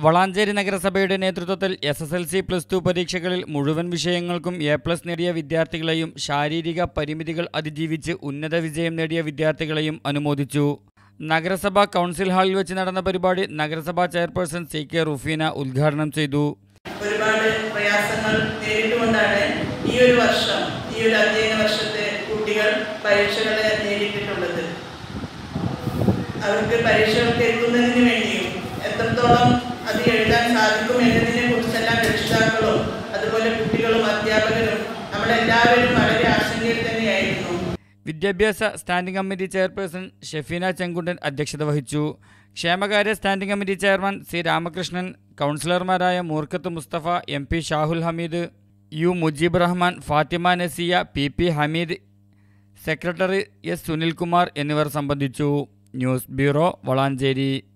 വളാഞ്ചേരി നഗരസഭയുടെ നേതൃത്വത്തിൽ SSLC +2 പരീക്ഷകളിൽ മുഴുവൻ വിഷയങ്ങൾക്കും A+ നേടിയ വിദ്യാർത്ഥികളെയും ശാരീരിക പരിമിതികൾ അതിജീവിച്ച് ഉന്നത വിജയം നേടിയ വിദ്യാർത്ഥികളെയും അനുമോദിച്ചു. നഗരസഭാ കൗൺസിൽ ഹാളിൽ വെച്ച് നടന്ന പരിപാടി നഗരസഭാ ചെയർപേഴ്സൺ CK റുഫീന ഉദ്ഘാടനം ചെയ്തു. ഒരുപാട് പ്രയാസങ്ങൾ നേരിട്ടുകൊണ്ടാണ് ഈ ഒരു അധ്യയന വർഷത്തെ കുട്ടികൾ പരീക്ഷകളെ നേരിട്ടിട്ടുള്ളത്. അവർക്ക് പരീക്ഷകൾക്ക് എത്തുന്നതിന് വേണ്ടിയും എത്രത്തോളം അത് എഴുതാൻ സാധിക്കും എന്നതിനെ കുറിച്ചെല്ലാം രക്ഷിതാക്കളും അതുപോലെ കുട്ടികളും അധ്യാപകരും നമ്മളെല്ലാവരും വളരെ ആശങ്കയിൽ തന്നെയായിരുന്നു. വിദ്യാഭ്യാസ standing committee chairperson Shefeena Chenkundan അധ്യക്ഷത വഹിച്ചു. ക്ഷേമകാര്യ standing committee chairman C Ramakrishnan, കൗൺസിലർമാരായ Moorkath Musthafa, MP Shahul Hameed, U Mujeeb Rahman, Fathima Nasiya, PP Hameed, secretary S Sunilkumar എന്നിവർ സംബന്ധിച്ചു. News bureau, Valanchery.